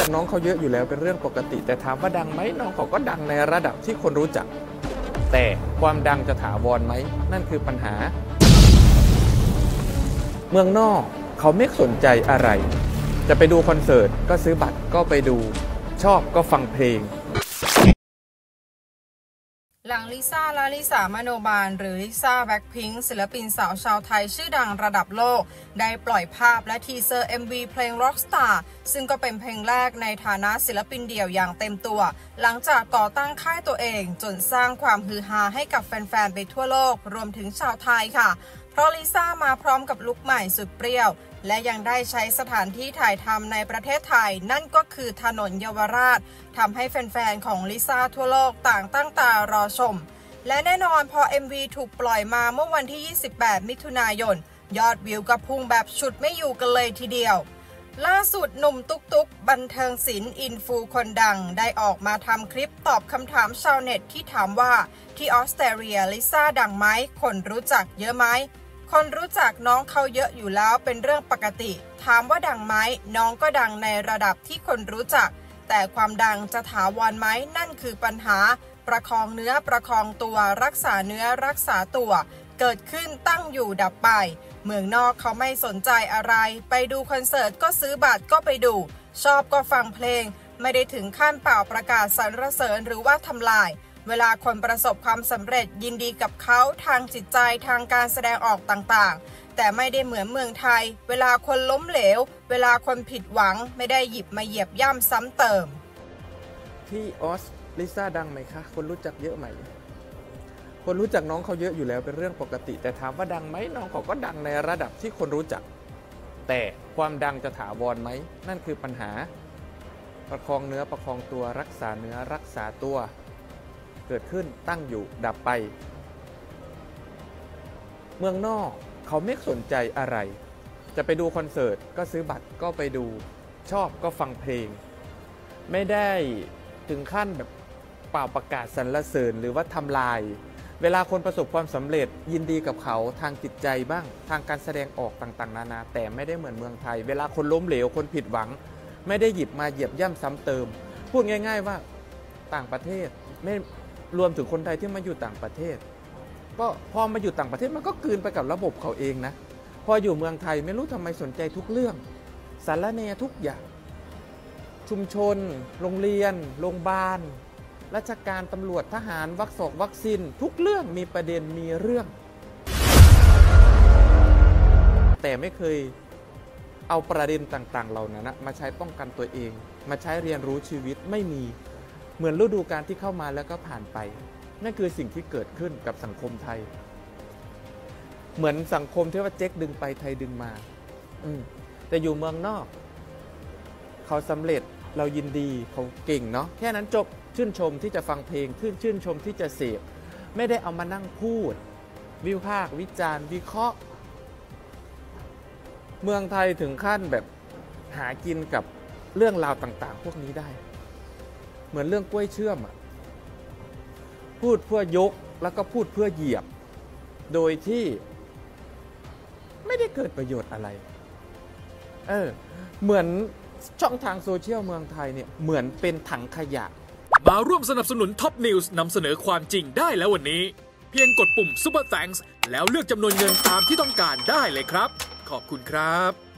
จักน้องเขาเยอะอยู่แล้วเป็นเรื่องปกติแต่ถามว่าดังไหมน้องเขาก็ดังในระดับที่คนรู้จักแต่ความดังจะถาวรไหมนั่นคือปัญหาเมืองนอกเขาไม่สนใจอะไรจะไปดูคอนเสิร์ตก็ซื้อบัตรก็ไปดูชอบก็ฟังเพลงหลังลิซ่าและลิสามโนบาลหรือลิซ่าแบล็คพิงค์ศิลปินสาวชาวไทยชื่อดังระดับโลกได้ปล่อยภาพและทีเซอร์ MV เพลง Rockstar ซึ่งก็เป็นเพลงแรกในฐานะศิลปินเดี่ยวอย่างเต็มตัวหลังจากก่อตั้งค่ายตัวเองจนสร้างความฮือฮาให้กับแฟนๆไปทั่วโลกรวมถึงชาวไทยค่ะเพราะลิซ่ามาพร้อมกับลุคใหม่สุดเปรี้ยวและยังได้ใช้สถานที่ถ่ายทำในประเทศไทยนั่นก็คือถนนเยาวราชทำให้แฟนๆของลิซ่าทั่วโลกต่างตั้งตารอชมและแน่นอนพอ MV ถูกปล่อยมาเมื่อวันที่ 28 มิถุนายนยอดวิวก็พุ่งแบบฉุดไม่อยู่กันเลยทีเดียวล่าสุดหนุ่มตุ๊กตุ๊กบันเทิงศิลป์อินฟูคนดังได้ออกมาทำคลิปตอบคำถามชาวเน็ตที่ถามว่าที่ออสเตรเลียลิซ่าดังไหมคนรู้จักเยอะไหมคนรู้จักน้องเขาเยอะอยู่แล้วเป็นเรื่องปกติถามว่าดังไหมน้องก็ดังในระดับที่คนรู้จักแต่ความดังจะถาวรไหมนั่นคือปัญหาประคองเนื้อประคองตัวรักษาเนื้อรักษาตัวเกิดขึ้นตั้งอยู่ดับไปเมืองนอกเขาไม่สนใจอะไรไปดูคอนเสิร์ตก็ซื้อบัตรก็ไปดูชอบก็ฟังเพลงไม่ได้ถึงขั้นเป่าประกาศสรรเสริญหรือว่าทำลายเวลาคนประสบความสำเร็จยินดีกับเขาทางจิตใจทางการแสดงออกต่างๆแต่ไม่ได้เหมือนเมืองไทยเวลาคนล้มเหลวเวลาคนผิดหวังไม่ได้หยิบมาเหยียบย่ำซ้ำเติมที่ออสลิซ่าดังไหมคะคนรู้จักเยอะไหมคนรู้จักน้องเขาเยอะอยู่แล้วเป็นเรื่องปกติแต่ถามว่าดังไหมน้องเขาก็ดังในระดับที่คนรู้จักแต่ความดังจะถาวรไหมนั่นคือปัญหาประคองเนื้อประคองตัวรักษาเนื้อรักษาตัวเกิดขึ้นตั้งอยู่ดับไปเมืองนอกเขาไม่สนใจอะไรจะไปดูคอนเสิร์ตก็ซื้อบัตรก็ไปดูชอบก็ฟังเพลงไม่ได้ถึงขั้นแบบเป่าประกาศสรรเสริญหรือว่าทำลายเวลาคนประสบความสำเร็จยินดีกับเขาทางจิตใจบ้างทางการแสดงออกต่างๆนานาแต่ไม่ได้เหมือนเมืองไทยเวลาคนล้มเหลวคนผิดหวังไม่ได้หยิบมาเหยียบย่ำซ้ำเติมพูดง่ายๆว่าต่างประเทศไม่รวมถึงคนไทยที่มาอยู่ต่างประเทศก็พอมาอยู่ต่างประเทศมันก็กลืนไปกับระบบเขาเองนะพออยู่เมืองไทยไม่รู้ทำไมสนใจทุกเรื่องสารแหน่ทุกอย่างชุมชนโรงเรียนโรงพยาบาลราชการตำรวจทหารวัคซีนทุกเรื่องมีประเด็นมีเรื่องแต่ไม่เคยเอาประเด็นต่างๆเหล่านั้นมาใช้ป้องกันตัวเองมาใช้เรียนรู้ชีวิตไม่มีเหมือนฤดูกาลที่เข้ามาแล้วก็ผ่านไปนั่นคือสิ่งที่เกิดขึ้นกับสังคมไทยเหมือนสังคมที่ว่าเจ๊กดึงไปไทยดึงมาแต่อยู่เมืองนอกเขาสำเร็จเรายินดีเขาเก่งเนาะแค่นั้นจบชื่นชมที่จะฟังเพลงชื่นชมที่จะเสพไม่ได้เอามานั่งพูดวิพากษ์วิจารณ์วิเคราะห์เมืองไทยถึงขั้นแบบหากินกับเรื่องราวต่างๆพวกนี้ได้เหมือนเรื่องกล้วยเชื่อมพูดเพื่อยกแล้วก็พูดเพื่อเหยียบโดยที่ไม่ได้เกิดประโยชน์อะไรเหมือนช่องทางโซเชียลเมืองไทยเนี่ยเหมือนเป็นถังขยะมาร่วมสนับสนุนท็อปนิวส์นำเสนอความจริงได้แล้ววันนี้เพียงกดปุ่ม Super Thanks แล้วเลือกจำนวนเงินตามที่ต้องการได้เลยครับขอบคุณครับ